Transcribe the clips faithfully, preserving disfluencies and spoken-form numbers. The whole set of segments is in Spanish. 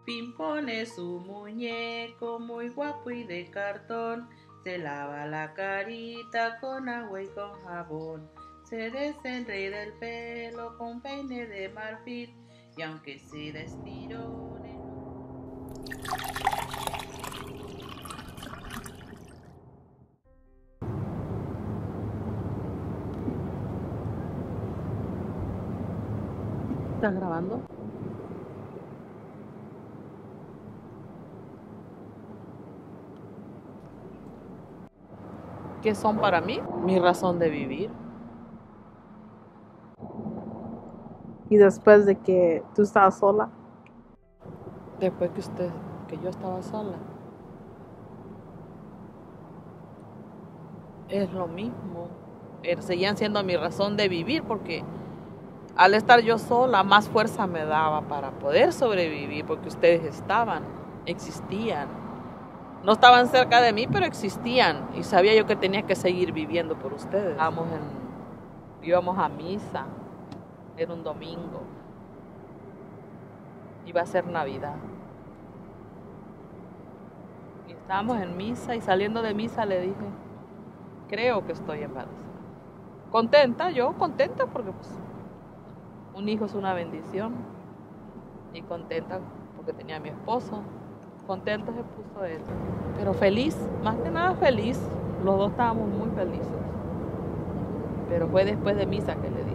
Pin pone su muñeco muy guapo y de cartón. Se lava la carita con agua y con jabón. Se desenreda el pelo con peine de marfil. Y aunque se destirone... ¿Estás grabando? ¿Qué son para mí? Mi razón de vivir. Y después de que tú estabas sola. Después que usted, que yo estaba sola. Es lo mismo. Seguían siendo mi razón de vivir porque al estar yo sola, más fuerza me daba para poder sobrevivir porque ustedes estaban, existían. No estaban cerca de mí, pero existían. Y sabía yo que tenía que seguir viviendo por ustedes. Íbamos, en, íbamos a misa. Era un domingo. Iba a ser Navidad. Y estábamos en misa y saliendo de misa le dije, creo que estoy embarazada. Contenta, yo contenta porque pues, un hijo es una bendición. Y contenta porque tenía a mi esposo. Contento se puso él. Pero feliz, más que nada feliz. Los dos estábamos muy felices. Pero fue después de misa que le dije.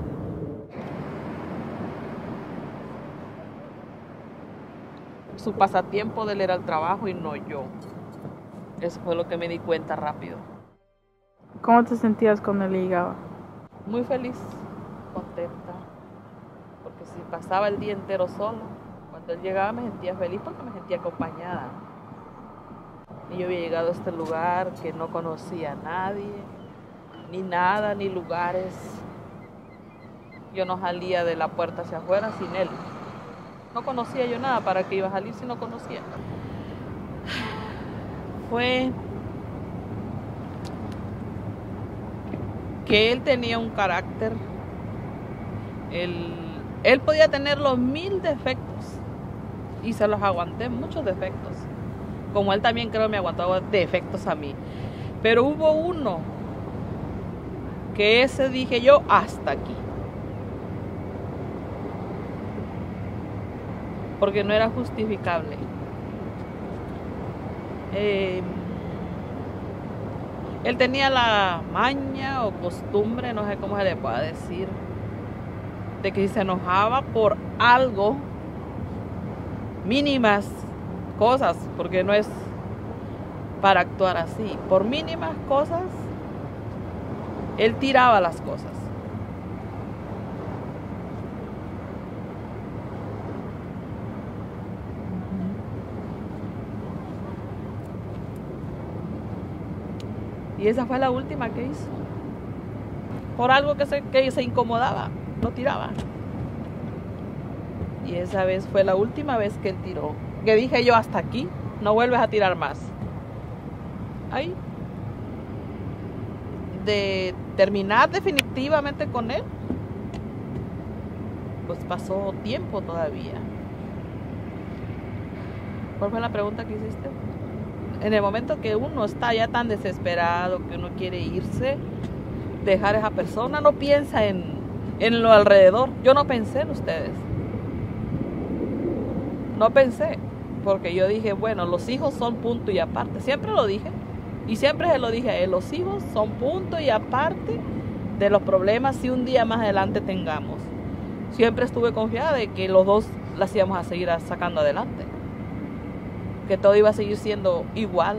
Su pasatiempo de él era el trabajo y no yo. Eso fue lo que me di cuenta rápido. ¿Cómo te sentías cuando él llegaba? Muy feliz, contenta. Porque si pasaba el día entero sola, cuando él llegaba me sentía feliz porque me sentía acompañada. Y yo había llegado a este lugar que no conocía a nadie, ni nada, ni lugares. Yo no salía de la puerta hacia afuera sin él. No conocía yo nada, ¿para qué iba a salir si no conocía? Fue que él tenía un carácter. Él, él podía tener los mil defectos y se los aguanté, muchos defectos. Como él también creo me aguantaba defectos a mí. Pero hubo uno que ese dije yo, hasta aquí. Porque no era justificable. Eh, él tenía la maña o costumbre, no sé cómo se le pueda decir, de que si se enojaba por algo, mínimas cosas, porque no es para actuar así, por mínimas cosas, él tiraba las cosas. Y esa fue la última que hizo. Por algo que se, que se incomodaba, lo tiraba. Y esa vez fue la última vez que él tiró. Que dije yo, hasta aquí, no vuelves a tirar más. Ahí. De terminar definitivamente con él, pues pasó tiempo todavía. ¿Cuál fue la pregunta que hiciste? En el momento que uno está ya tan desesperado, que uno quiere irse, dejar a esa persona, no piensa en, en lo alrededor. Yo no pensé en ustedes. No pensé, porque yo dije, bueno, los hijos son punto y aparte. Siempre lo dije, y siempre se lo dije a él, los hijos son punto y aparte de los problemas si un día más adelante tengamos. Siempre estuve confiada de que los dos las íbamos a seguir sacando adelante. Que todo iba a seguir siendo igual.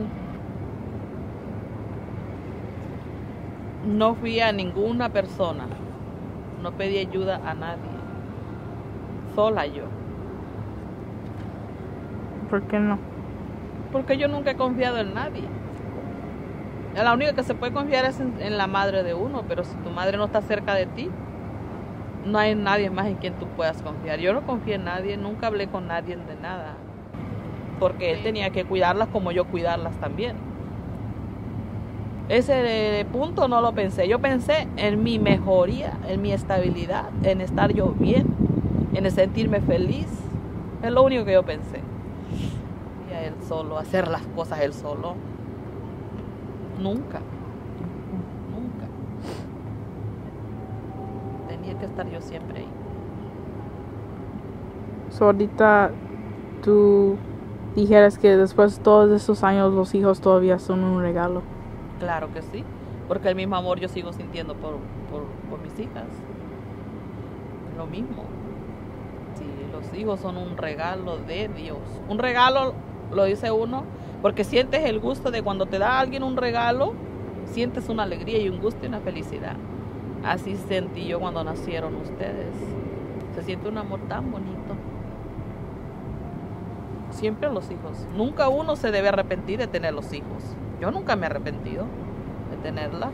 No fui a ninguna persona, no pedí ayuda a nadie, sola yo. ¿Por qué no? Porque yo nunca he confiado en nadie. La única que se puede confiar es en, en la madre de uno, pero si tu madre no está cerca de ti, no hay nadie más en quien tú puedas confiar. Yo no confié en nadie, nunca hablé con nadie de nada. Porque él tenía que cuidarlas como yo cuidarlas también. Ese punto no lo pensé. Yo pensé en mi mejoría, en mi estabilidad, en estar yo bien, en sentirme feliz. Es lo único que yo pensé. Y a él solo, hacer las cosas él solo. Nunca, nunca. Tenía que estar yo siempre ahí. So, ahorita tú dijeras que después de todos esos años los hijos todavía son un regalo. Claro que sí, porque el mismo amor yo sigo sintiendo por, por, por mis hijas. Lo mismo. Sí, los hijos son un regalo de Dios. Un regalo, lo dice uno, porque sientes el gusto de cuando te da alguien un regalo, sientes una alegría y un gusto y una felicidad. Así sentí yo cuando nacieron ustedes. Se siente un amor tan bonito. Siempre los hijos. Nunca uno se debe arrepentir de tener los hijos. Yo nunca me he arrepentido de tenerlas.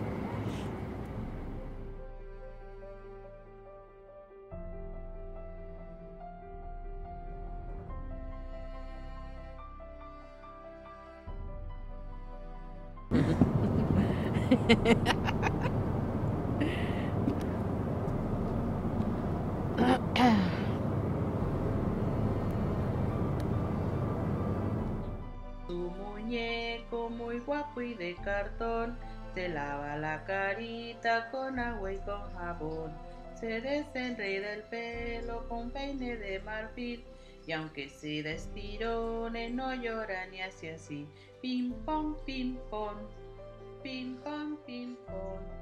Tu muñeco muy guapo y de cartón se lava la carita con agua y con jabón. Se desenreda el pelo con peine de marfil y aunque se da estirones no llora ni hace así. Pim pom, pim pom, pim pom, pim pom.